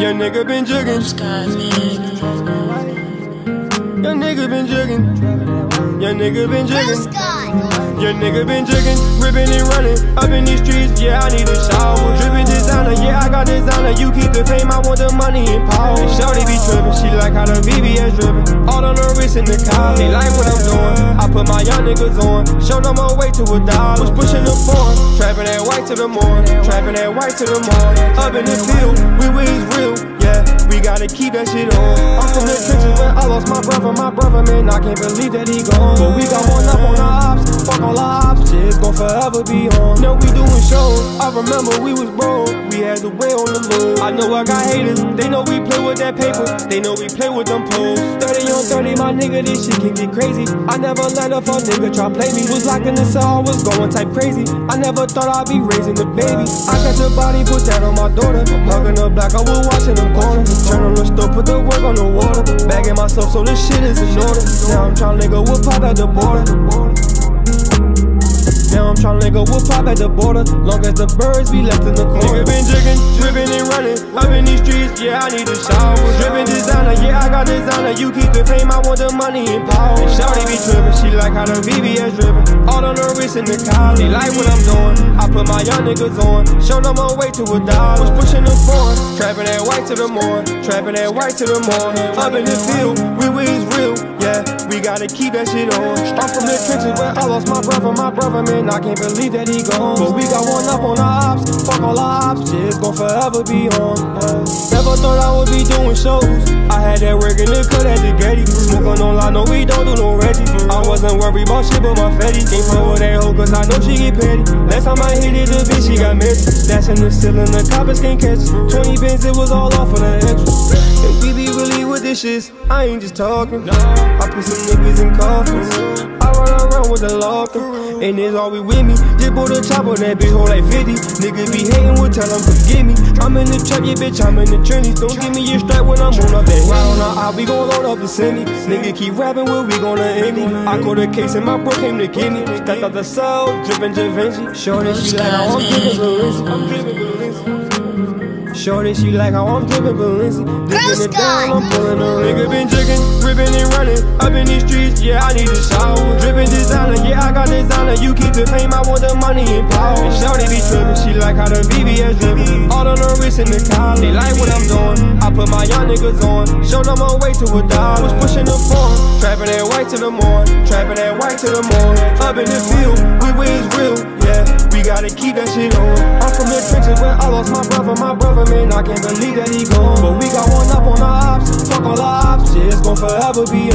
Your nigga been jugging. Your nigga been jugging. Your nigga been jugging. Your nigga been jigging, ripping and running up in these streets. Yeah, I need a shower. Dripping designer, yeah, I got designer. You keep the fame, I want the money and power. And shorty be tripping, she like how the VVS dripping. All on her wrist in the car. They like what I'm doing. I put my young niggas on. Show them my way to $1. Was pushing the phone, trapping that white to the morning, trapping that white to the morning. Up in the field, we is real. Yeah, we gotta keep that shit on. I'm from the trenches where I lost my brother, man. I can't believe that he gone. But we got one up on our ops. Fuck all our ops, shit's gon' forever be on. Now we doing shows, I remember we was broke. We had the way on the low. I know I got haters, they know we play with that paper. They know we play with them poles. 30 on 30, my nigga, this shit can get crazy. I never let up a nigga try play me. Was locked in the cell, I was going type crazy. I never thought I'd be raising the baby. I catch a body, put that on my daughter. Hugging her black, I was watching them corners. Turn on the stove, put the work on the water. Bagging myself so this shit is in order. Now I'm tryna nigga with pop at the border. Now I'm tryna nigga with pop at the border. Long as the birds be left in the corner. Nigga been jigging, dripping and running up in these streets. Yeah, I need a shower. Dripping designer, yeah, I got designer. You keep the fame, I want the money and power. And shawty be tripping, she like how the VVS dripping. All on her wrist in the car. They like what I'm doing. I put my young niggas on. Show them my way to $1. Was pushing the phone, trapping that white to the morning, trapping that white to the morning. Up in the field, we is real. Yeah, we gotta keep that shit on. I'm from the trenches where I lost my brother, man. I can't believe that he gone. But we got one up on our ops. Fuck all our ops, shit's gon' forever be on. Never thought I would be doing shows. I had that work in the cut at the Getty. Smoking on line, no, we don't do no Reggie. I wasn't worried about shit but my Fetty. Can't fuck with that hoe cause I know she get petty. Last time I hit it, the bitch, she got messy. Dashing the ceiling, the coppers can't catch it. 20 bins, it was all off for the extra. And we be really with this shit, I ain't just talking. I put some niggas in coffins. I run around with the locker. And it's all we with me. Just bought a chopper, that bitch hold like 50. Niggas be hating, we'll tell them forgive me. I'm in the trap, yeah bitch, I'm in the trenches. Don't give me a strap when I'm on up that round. Now we gon' load up the city. Nigga keep rapping, where we gonna end it? I caught a case and my bro came to get me. Stepped out the cell, drippin' Givenchy. Shorty, she like how I'm drippin' Balenci. I'm drippin' Balenci. Shorty, she like how I'm drippin' Balenci. Dippin' it down, I'm pullin' her. Nigga been jigging, rippin' and running up in these streets. Yeah, I need a shower. Drippin' designer, yeah, I got designer. You keep the fame, I want the money and power. And shorty be trippin', she like how the VVS drippin'. All on her wrist in the car. They like what I'm doing. I put my young niggas on. Show them my way to $1. Was pushing the phone, trapping that white to the morning, trapping that white to the morning. Up in the field, we is real. Yeah, we gotta keep that shit on. I'm from the trenches where I lost my brother, man. I can't believe that he gone. But we got one up on our ops. Fuck all our ops, shit's gon' forever be